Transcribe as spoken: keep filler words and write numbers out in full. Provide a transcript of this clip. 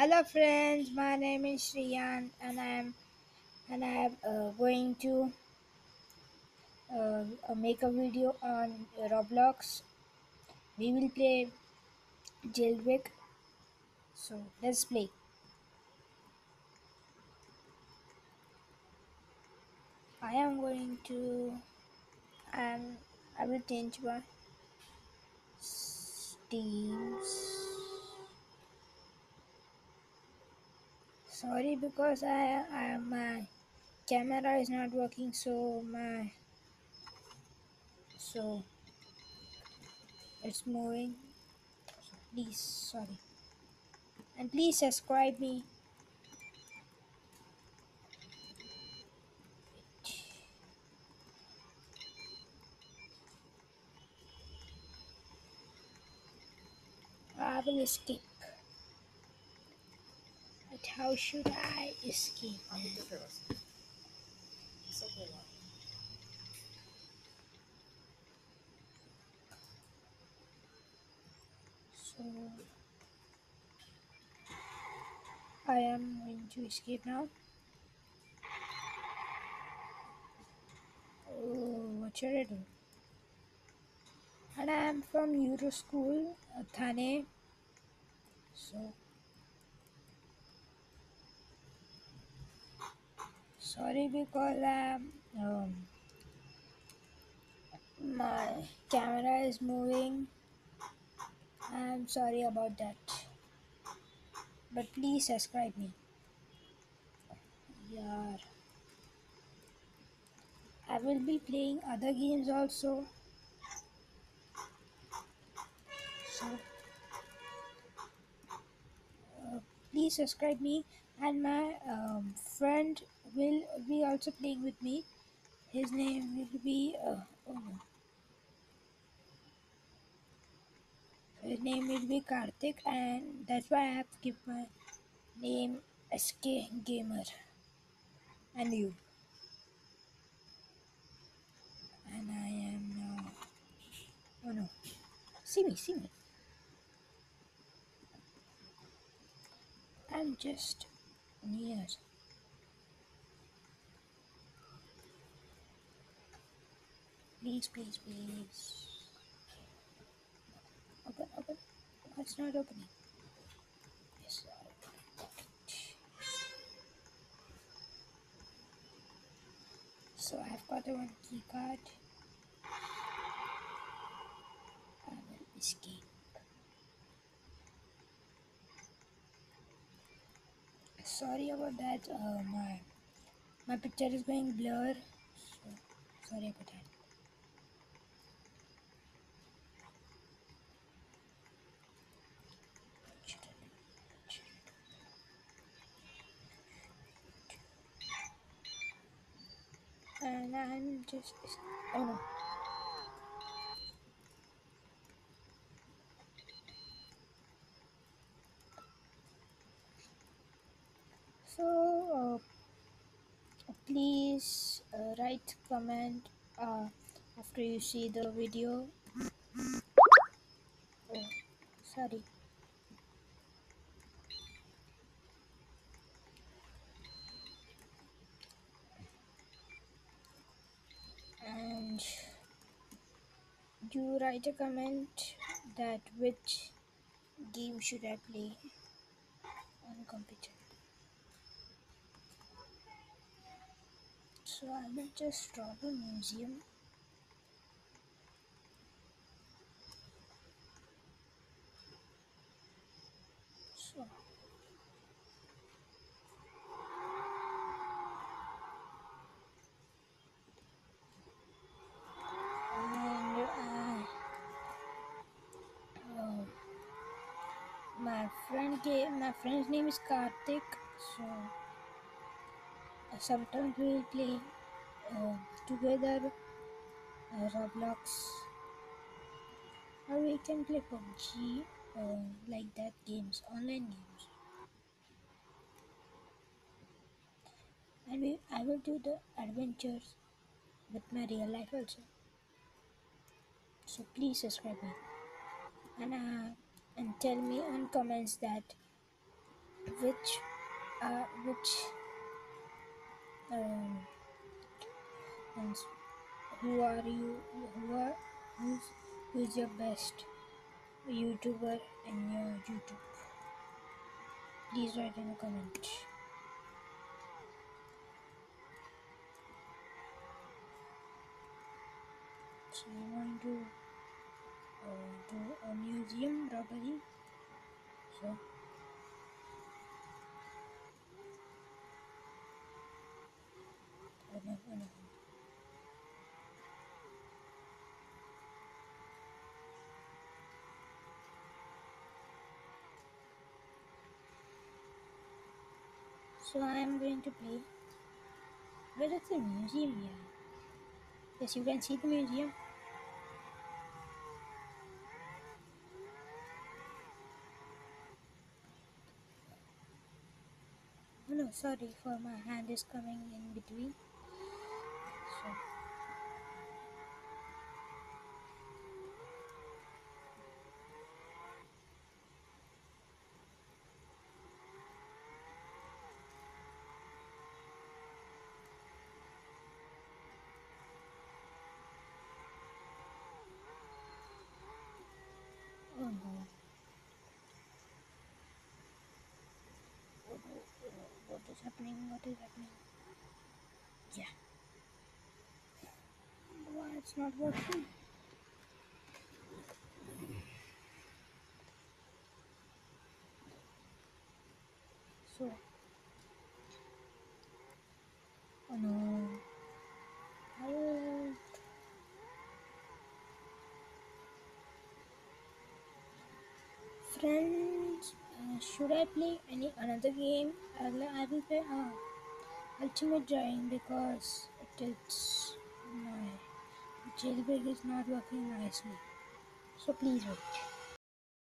Hello friends, my name is Shriyan and I'm and I'm uh, going to uh, uh, make a video on Roblox. We will play Jailbreak. So let's play. I am going to and I will change my teams. Sorry because I, I my camera is not working, so my so it's moving. So please, sorry, and please subscribe me. I will escape. But how should I escape? So I am going to escape now. Oh, what should I do? And I am from Euro School, uh, Thane. So sorry because I'm, um, my camera is moving. I'm sorry about that. But please subscribe me. Yeah. I will be playing other games also. So uh, please subscribe me, and my um, friend will be also playing with me. His name will be uh, oh no, his name will be Karthik, and that's why I have to keep my name S K Gamer. And you, and I am now. Oh no, see me, see me. I'm just near. Please, please, please. Open, open. Oh, it's not opening. Yes. So I've got a one key card. I will escape. Sorry about that. Uh, my my picture is going blur. So sorry about that. And I'm just oh no. So uh, please uh, write comment uh, after you see the video. Oh, sorry. And you write a comment that which game should I play on computer. So I will just draw a museum. So and uh, uh, my friend gave my friend's name is Karthik. So uh, sometimes we will play uh, together uh, Roblox, or we can play P U B G, uh, like that games, online games. And we, I will do the adventures with my real life also. So please subscribe me, and uh, and tell me on comments that which uh, which um, means who are you? Who are who's who's your best YouTuber in your YouTube? Please write in a comment. So I'm going to uh, do a museum robbery. So oh no, oh no. So I am going to play. Where is the museum here? Yes, you can see the museum. Oh no, sorry for my hand is coming in between. So oh no. Oh no, oh no. What is happening? What is happening? Yeah. Why it's not working? So oh no. Help. Friends, uh, should I play any another game? I'll, I will play uh, Ultimate Drawing because it is my jailbreak is not working nicely. So please wait.